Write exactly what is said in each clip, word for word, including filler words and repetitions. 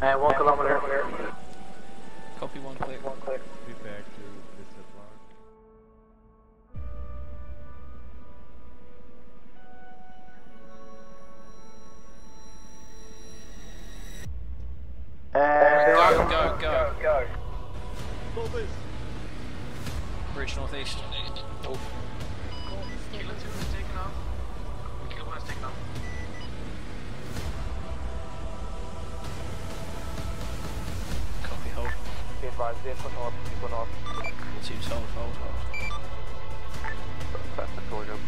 And one kilometer. Copy, one clear. One clear. Be back to this block. And Go, go, go. go. Northeast. Bridge northeast. Oh. Kilo two is taken off. Kilo one is taken off. Copy, hold. Be advised, vehicle north, vehicle north. All teams hold, hold, hold. Fast going up.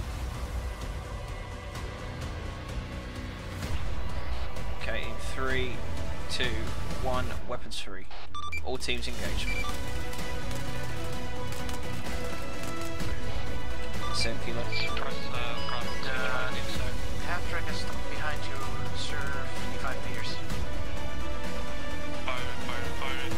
Okay, in three, two, one, weapons free. All teams engaged. Send kilo. Cross, uh, cross, uh, so. Half track is behind you, sir, fifty-five meters. Fire, fire, fire.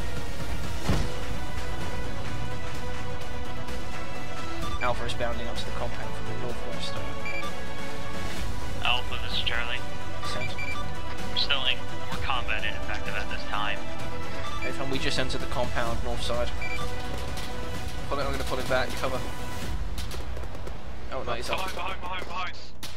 Alpha is bounding up to the compound from the northwest. Alpha, this is Charlie. Send. We're still in, we're combat ineffective at this time. Nathan, we just entered the compound, north side. Pull it, I'm going to pull it back, cover. Oh, no, he's up. Behind, behind, behind, behind.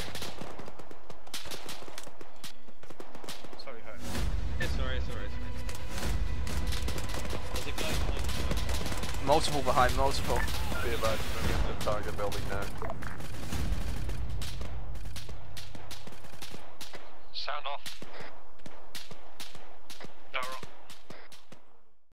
Sorry, hi. It's alright, it's alright. There's a guy behind. Multiple behind, multiple. Be advised, moving into the target building now. Sound off.